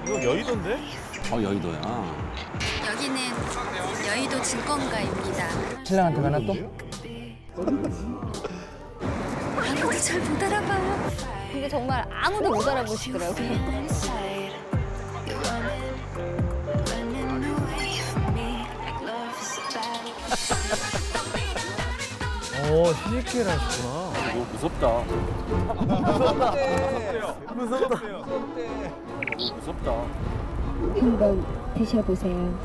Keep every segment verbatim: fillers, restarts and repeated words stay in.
이거 여의도인데? 어, 여의도야. 여기는 여의도 증권가입니다. 신랑한테 가나 또? 아무도 잘 못 알아봐요. 근데 정말 아무도 못 알아보시더라고요. 오, 시식회를 하셨구나. 이거 무섭다. 무섭다. 무섭다. 무섭다. 한번 드셔보세요.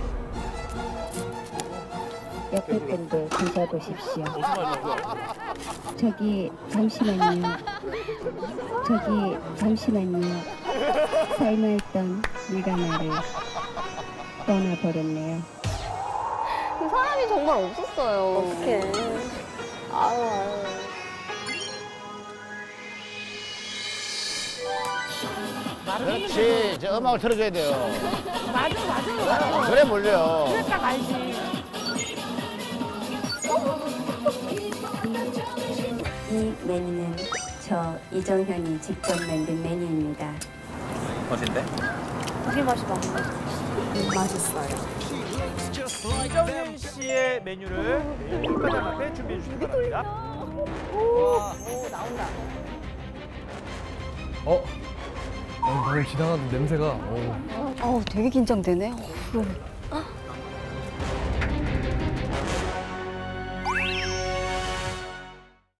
옆에 분도 드셔보십시오. 저기 잠시만요. 저기 잠시만요. 삶아있던 물 하나를 떠나버렸네요. 그 사람이 정말 없었어요. 어떡해. 아유, 아유. 그렇지. 저 음악을 틀어줘야 돼요. 맞아, 맞아, 맞아. 그래 몰려. 그래 딱 알지. 이 메뉴는 저 이정현이 직접 만든 메뉴입니다. 맛인데? 고기 맛이 나는 맛있어요. 이정현 씨의 메뉴를 평가장 앞에 준비해 주시기 바랍니다. 오, 나온다. 어? 어, 방금 지나가는 냄새가. 어. 어우, 되게 긴장되네. 어우.